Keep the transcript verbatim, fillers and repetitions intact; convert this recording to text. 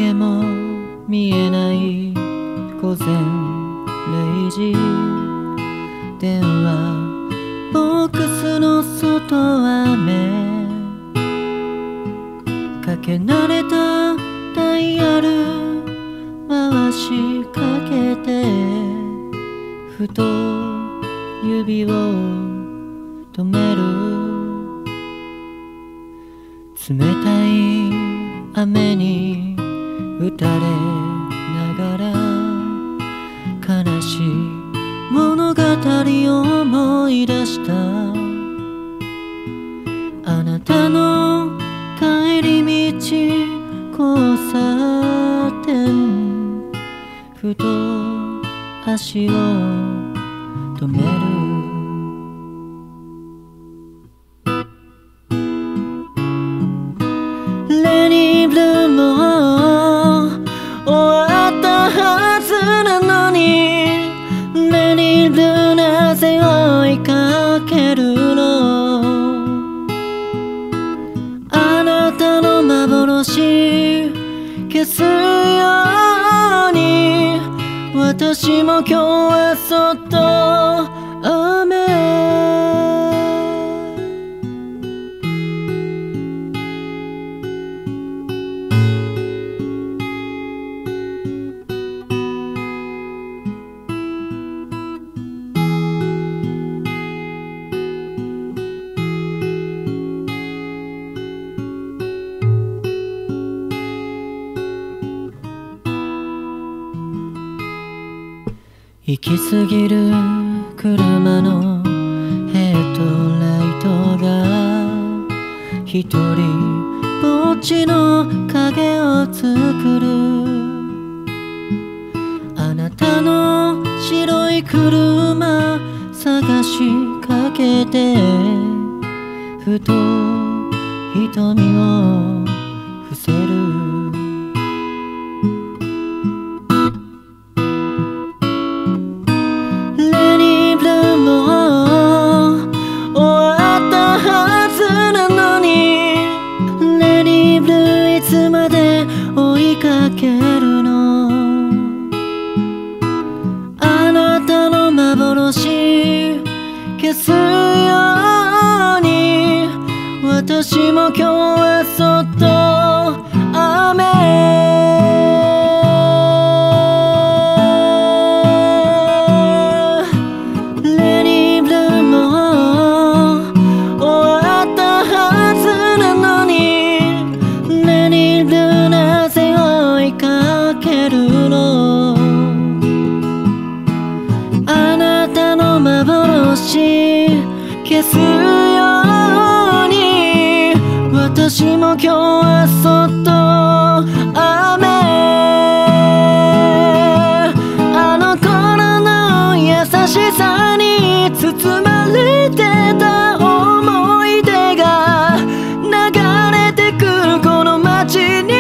影も見えない午前れいじ、電話ボックスの外雨、かけ慣れたダイヤル回しかけて、ふと指を止める。冷たい雨に打たれながら、悲しい物語を思い出した。あなたの帰り道交差点、ふと足を止める。レニーブルーも終わったはずなのに、レニーブルーなぜ追いかけるの。あなたの幻消すように、私も今日はそっと雨。行き過ぎる車のヘッドライトが一人ぼっちの影を作る。あなたの白い車探しかけて、ふと瞳を伏せる。いつまで追いかけるの。あなたの幻消すように、私も今日はそっと雨。レニーブルーも終わったはずなのに、なぜ追いかけるの。あなたの幻消すように、私も今日はそっと雨。あの頃の優しさに包まれてた思い出が流れてくこの街に、